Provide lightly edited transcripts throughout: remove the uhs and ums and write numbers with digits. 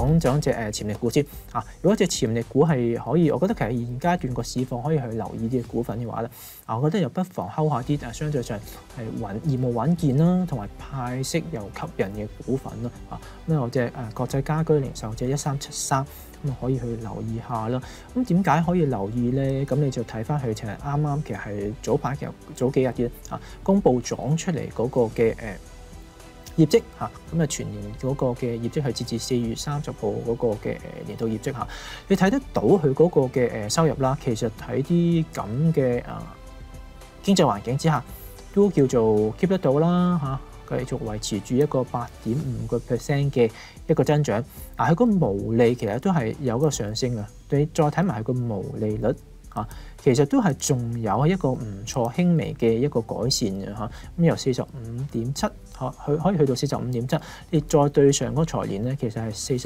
講隻潛力股先啊。如果隻潛力股係可以，我覺得其實現階段個市況可以去留意啲股份嘅話咧，我覺得又不妨睺下啲相對上係業務穩健啦，同埋派息又吸引嘅股份啦。咁有隻國際家居零售隻1373，咁可以去留意下啦。咁點解可以留意咧？咁你就睇翻佢其實啱其實係早幾日嘅公佈咗出嚟嗰個嘅業績嚇，咁全年嗰個嘅業績係截至4月30號嗰個嘅年度業績嚇，你睇得到佢嗰個嘅收入啦，其實喺啲咁嘅經濟環境之下，都叫做 keep 得到啦嚇，繼續維持住一個8.5% 嘅一個增長。佢個毛利其實都係有個上升嘅，你再睇埋佢個毛利率其實都係仲有一個唔錯輕微嘅一個改善嘅嚇，咁由45.7佢可以去到45.7，你再對上嗰財年咧，其實係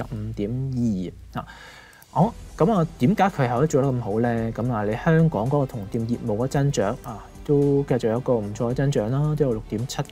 45.2好，咁點解佢係可以做得咁好咧？咁你香港嗰個同店業務嘅增長都繼續有一個唔錯嘅增長啦，都有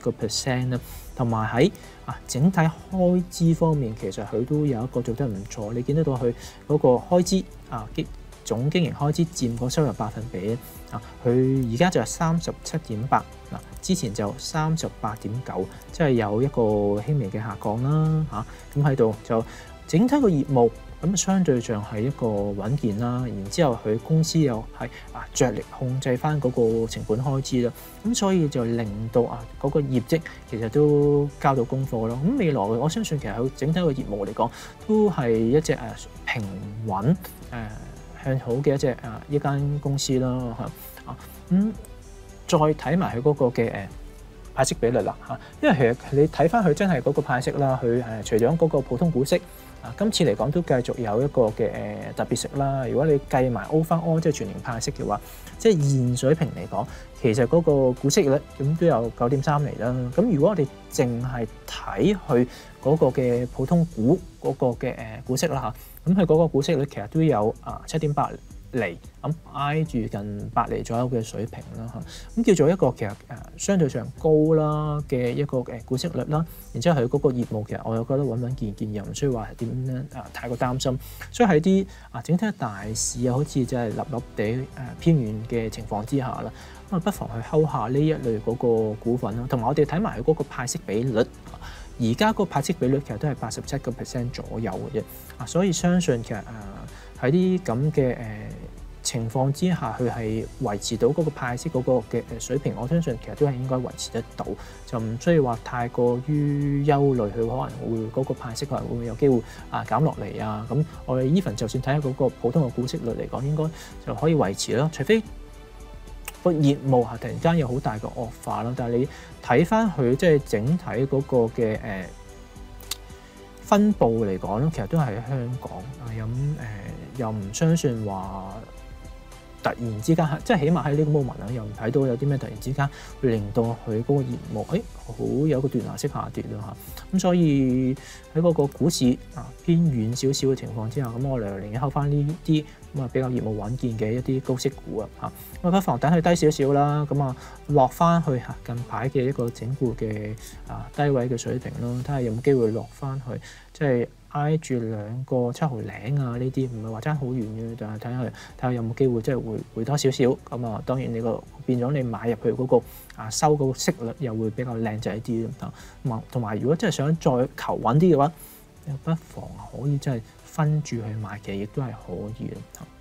6.7% 啦，同埋喺整體開支方面，其實佢都有一個做得唔錯。你見得到佢嗰個開支總經營開支佔個收入百分比佢而家就係37.8，之前就38.9，即係有一個輕微嘅下降啦咁喺度就整體個業務咁相對上係一個穩健啦，然之後佢公司又係着力控制翻嗰個成本開支啦，咁所以就令到嗰個業績其實都交到功課咯。咁未來我相信其實佢整體個業務嚟講都係一隻平穩向好嘅一間公司啦再睇埋佢嗰個嘅派息比率啦因為其實你睇翻佢真係嗰個派息啦，佢除咗嗰個普通股息今次嚟講都繼續有一個嘅特別息啦。如果你計埋 overall 即係全年派息嘅話，即係現水平嚟講，其實嗰個股息率咁都有9.3厘啦。咁如果我哋淨係睇佢嗰個嘅普通股嗰個嘅股息啦咁佢嗰個股息率其實都有7.8厘，咁挨住近8厘左右嘅水平啦咁叫做一個其實相對上高啦嘅一個股息率啦。然之後佢嗰個業務其實我又覺得穩穩健健，又唔需要話係點樣太過擔心。所以喺啲整體嘅大市好似真係立立地偏遠嘅情況之下啦，咁不妨去睺下呢一類嗰個股份啦。同埋我哋睇埋佢嗰個派息比率。而家個派息比率其實都係87% 左右嘅啫，所以相信其實喺啲咁嘅情況之下，佢係維持到嗰個派息嗰個嘅水平，我相信其實都係應該維持得到，就唔需要話太過於憂慮，佢可能會嗰個派息可能會有機會減落嚟咁我哋 even 就算睇下嗰個普通嘅股息率嚟講，應該就可以維持咯，除非個業務突然間有好大嘅惡化啦，但係你睇翻佢即係整體嗰個嘅分佈嚟講咧，其實都係喺香港又唔相信話突然之間即係起碼喺呢個 moment 又唔睇到有啲咩突然之間會令到佢嗰個業務好有個斷崖式下跌啦咁所以喺嗰個股市偏遠少少嘅情況之下，咁我哋寧願睺翻呢啲比較業務穩健嘅一啲高息股咁不妨等佢低少少啦，咁落翻去近排嘅一個整固嘅低位嘅水平咯，睇下有冇機會落翻去即係挨住2個7毫零呢啲，唔係話爭好遠嘅，但係睇下有冇機會即係回多少少咁當然你變咗你買入去嗰個收嗰個息率又會比較靚仔啲同埋如果真係想再求穩啲嘅話，不妨可以真係分住去買嘅，亦都係可以嘅。